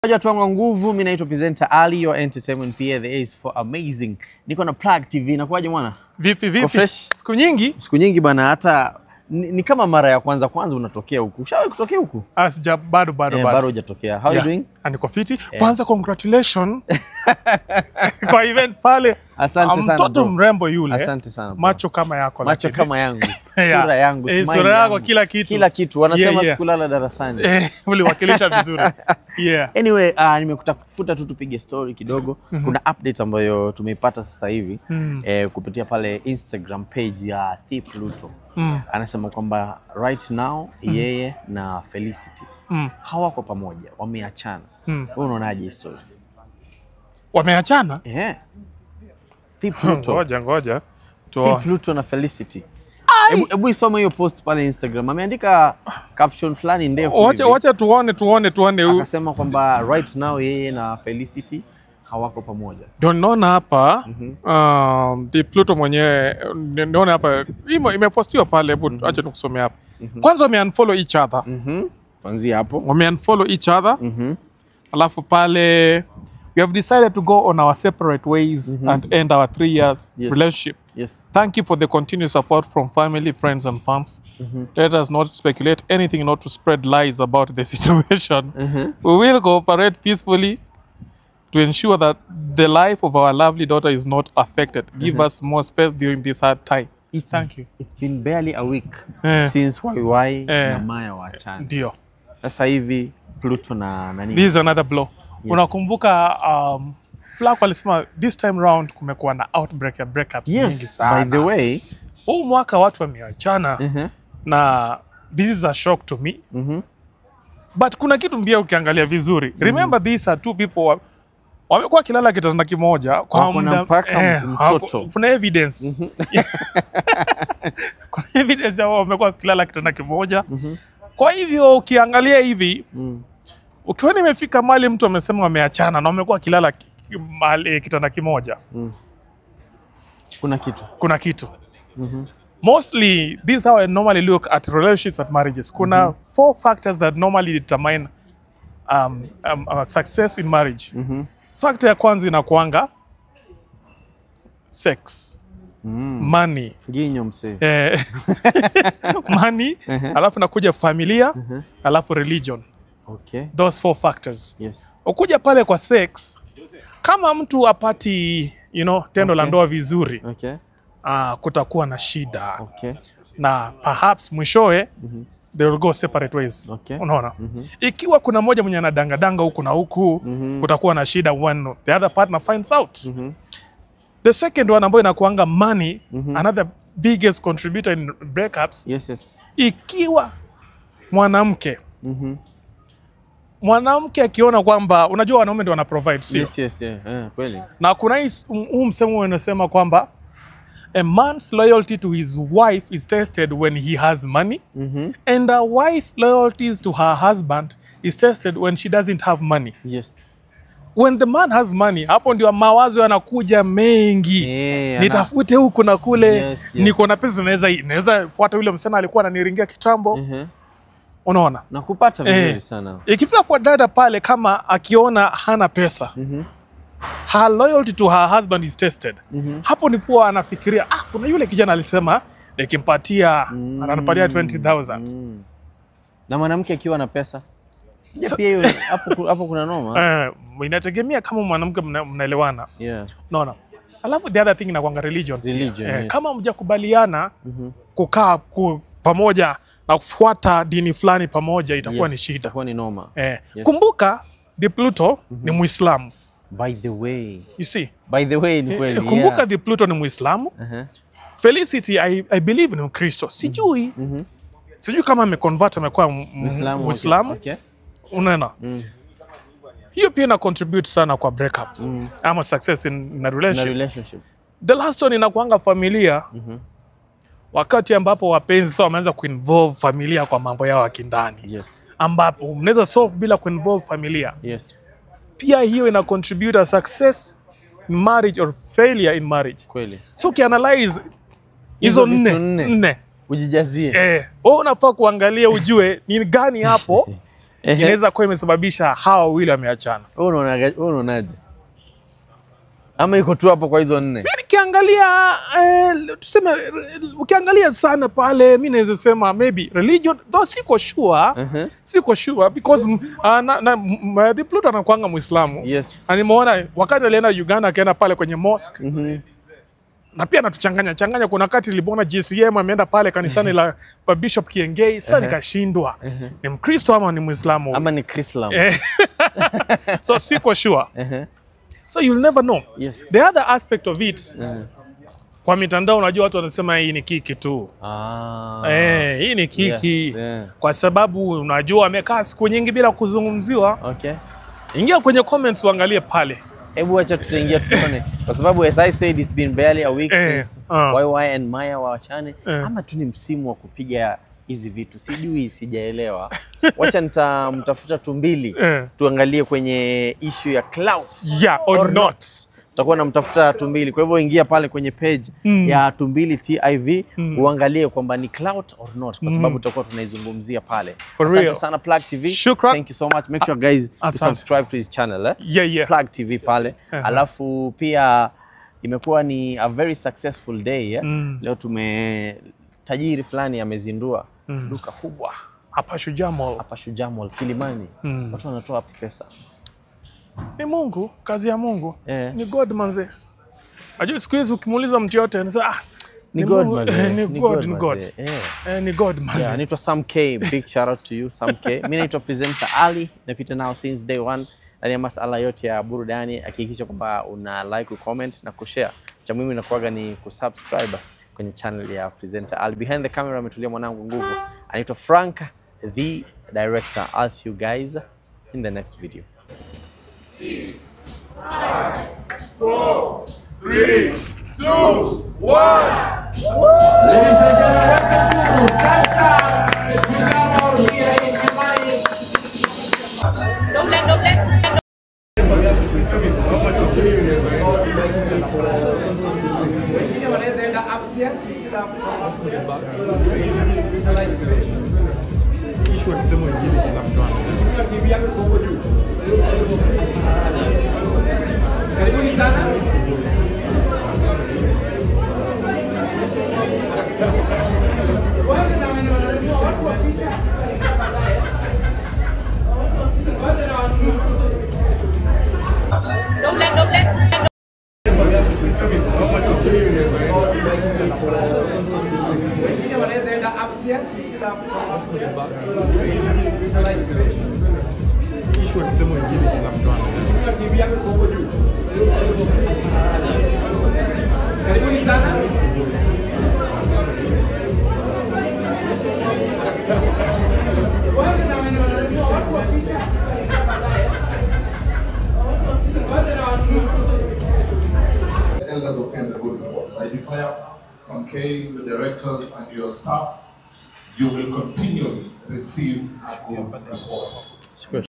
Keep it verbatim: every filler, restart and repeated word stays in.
Watu wangu nguvu, mimi naitwa Presenter Ali, your entertainment P A, the A is for amazing. Niko na Plug T V, inakuaje mwana? Vipi vipi? Siku nyingi? Siku nyingi bana, hata ni, ni kama mara ya kwanza kwanza unatokea huku. Ushawahi kutokea huku? Ah, sija bado bado eh, bado. Bado hujatokea. How yeah. you doing? Niko fiti. Yeah. Kwanza congratulations. Kwa event pale. Asante sana. Mtoto mrembo yule. Asante sana. Bro. Macho kama yako. Macho lakini. Kama yangu. Sura yangu, eh, smile. Sura yako kila kitu. Kila kitu. Wanasema yeah, yeah. sikulala darasani. Eh, uliwakilisha vizuri. Yeah. Anyway, uh, nimekutafuta tu tupige story kidogo. Mm -hmm. Kuna update ambayo tumeipata sasa hivi mm. eh, kupitia pale Instagram page ya The Pluto. Mm. Anasema kwamba right now mm. yeye na Felicity mm. hawako pamoja, wameachana. Mm. Wewe unaonaje hii story? Wameachana? Eh. Yeah. The Pluto. Ngoja ngoja. The Pluto na Felicity. Hebu hebu isome hiyo post pale Instagram. Ameandika caption fulani ndefu. Wacha wacha tuone tuone tuone. Akasema kwamba right now yeye na Felicity hawako pamoja. Ndio naona hapa mm -hmm. um, The Pluto mwenyewe naona hapa imepostiwa pale, hebu mm -hmm. acha nikusome hapa. Mm -hmm. Kwanza wame unfollow each other. Mhm. Kuanzia hapo. Wame unfollow each other. Mhm. Mm Alafu pale we have decided to go on our separate ways mm -hmm. and end our three years yes. relationship. Yes. Thank you for the continued support from family, friends and fans. Mm -hmm. Let us not speculate anything, not to spread lies about the situation. Mm -hmm. We will cooperate peacefully to ensure that the life of our lovely daughter is not affected. Give mm -hmm. us more space during this hard time. It's, Thank you. It's been barely a week eh. since Y Y eh. na Maya waachana. Ndio. Sasa hivi Pluto na nani? This is another blow. Yes. Unakumbuka um, Flako alisema this time round kumekuwa na outbreak ya breakups yes, nyingi sana. By the way, huu mwaka watu wameachana uh -huh. na this is a shock to me. Uh -huh. But kuna kitu mbia ukiangalia vizuri. Uh -huh. Remember these are two people wamekuwa kilala kitanda kimoja kwa muda eh, mtoto. Kuna evidence. Uh -huh. Kuna evidence ya wamekuwa kilala kitanda kimoja. Uh -huh. Kwa hivyo ukiangalia hivi uh -huh. ukiona imefika mahali mtu amesema wameachana na wamekuwa kilala mahali kitanda kimoja. Mm. Kuna kitu. Kuna kitu. Mm -hmm. Mostly this is how I normally look at relationships at marriages. Kuna mm -hmm. four factors that normally determine um, um, uh, success in marriage. Mm -hmm. Factor ya kwanza inakuanga sex. Mm. Money. Ginyo mse. Eh, money, uh -huh. alafu nakuja familia, uh -huh. alafu religion. Okay. Those four factors. Yes. Ukuja pale kwa sex, kama mtu apati, you know, tendo okay. la ndoa vizuri, okay. uh, kutakuwa na shida. Okay. Na perhaps mwishowe, mm -hmm. they will go separate ways. Okay. Unaona? Mm -hmm. Ikiwa kuna moja mwenye anadanga danga huku na huku, mm -hmm. kutakuwa na shida when the other partner finds out. Mm -hmm. The second one ambayo inakuanga money, mm -hmm. another biggest contributor in breakups. Yes, yes. Ikiwa mwanamke, mm -hmm. mwanamke akiona kwamba unajua wanaume ndio wana provide sio? Yes, yes, yeah. Yeah, kweli. Na kuna huu msemo unasema kwamba a man's loyalty to his wife is tested when he has money, mm -hmm. and a wife loyalty to her husband is tested when she doesn't have money. Yes. When the man has money, hapo ndio mawazo yanakuja mengi. Yeah, nitafute huku na kule, yes, yes. niko na pesa naweza naweza fuata yule msana alikuwa ananiringia kitambo. Mm -hmm. Unaona? Na kupata vizuri eh, sana. Ikifika kwa dada pale kama akiona hana pesa, mm -hmm. her loyalty to her husband is tested. Mm -hmm. Hapo ndipo anafikiria, ah, kuna yule kijana alisema nikimpatia mm, ananipatia twenty thousand. Mm. Na mwanamke akiwa na pesa? Je, so, pia hiyo hapo hapo kuna noma? Eh, inategemea kama mwanamke mnaelewana. Yeah. Unaona? Alafu the other thing inakuanga religion. Religion. Eh, yes. Kama mjakubaliana mm -hmm. kukaa ku, pamoja na kufuata dini fulani pamoja itakuwa yes, ni shida. Itakuwa ni noma. Eh, yes. Kumbuka The Pluto mm -hmm. ni Muislamu. By the way. You see? By the way ni kweli. Eh, kumbuka yeah. The Pluto ni Muislamu. Uh -huh. Felicity I, I believe ni Mkristo. Sijui. Mm -hmm. Sijui kama ameconvert amekuwa Muislamu. Okay. Unaona? Mm. Hiyo pia ina contribute sana kwa breakups. Mm. Ama success in, in a relationship. In a relationship. The last one inakuanga familia. Mm -hmm. Wakati ambapo wapenzi sasa wameanza kuinvolve familia kwa mambo yao ya kindani. Yes. Ambapo mnaweza solve bila kuinvolve familia. Yes. Pia hiyo ina contribute a success in marriage or failure in marriage. Kweli. So ukianalyze hizo nne nne ujijazie. Eh, wewe unafaa kuangalia ujue ni gani hapo inaweza kuwa imesababisha hawa wawili wameachana. Wewe unaona wewe unaonaje? Ama iko tu hapo kwa hizo nne? Yaani kiangalia eh, tuseme ukiangalia sana pale mimi naweza sema maybe religion, though siko sure. Uh -huh. Siko sure because uh, na, na the Pluto anakuanga Muislamu. Yes. Animeona wakati alienda Uganda akaenda pale kwenye mosque. Mhm. Mm na pia anatuchanganya changanya. Kuna wakati nilipoona G C M ameenda pale kanisani la pa Bishop Kiengei, sasa nikashindwa ni Mkristo ama ni Muislamu ama ni Krislamu. So siko sure. So you'll never know. Yes. The other aspect of it, kwa mitandao unajua watu wanasema hii ni kiki tu. Ah. Eh, hii ni kiki. Yes, yeah. Kwa sababu unajua amekaa siku nyingi bila kuzungumziwa. Okay. Ingia kwenye comments uangalie pale. Hebu acha tutaingia tuone kwa sababu as I said it's been barely a week eh, since uh. Y Y and Maya waachane eh. Ama tu ni msimu wa kupiga hizi vitu, sijui sijaelewa. Wacha nitamtafuta Tumbili eh. Tuangalie kwenye issue ya clout, yeah or, or not, not. Tutakuwa namtafuta Tumbili, kwa hivyo ingia pale kwenye page mm. ya Tumbili T I V mm. uangalie kwamba ni clout or not, kwa sababu tutakuwa tunaizungumzia pale. For asante real. sana Plug T V. Shukran. Thank you so much. Make sure guys you subscribe to his channel eh? Yeah, yeah. Plug T V pale. Uh -huh. Alafu pia imekuwa ni a very successful day eh? mm. Leo tume tajiri fulani amezindua mm. duka kubwa hapa Shujaa Mall, hapa Shujaa Mall Kilimani. mm. Watu wanatoa hapo pesa. Ni Mungu, kazi ya Mungu. Yeah. Ni God manze. Ajua siku hizi ukimuuliza mtu yote anasema ah ni God manze. Ni God, ni God. Eh, ni God manze. Yeah, naitwa Sam K. Big shout out to you Sam K. Mimi naitwa presenter Ali, napita nao since day one. Ndani ya masuala yote ya burudani, hakikisha kwamba una like, comment na kushare. Cha muhimu inakuwaga ni kusubscribe kwenye channel ya presenter Ali. Behind the camera ametulia mwanangu nguvu. Anaitwa Frank the director. I'll see you guys in the next video. Six, five, four, three, two, one. Ladies and gentlemen, Don't let, don't let. Karibuni sana. Don't let, don't let. Wengine wanaweza enda upstairs, sisi hapa. Issue akisema wengine tunamtoana. T V yako iko juu. Karibuni sana. The elders obtain the good report. I declare, Sam K, the directors and your staff, you will continually receive a good report.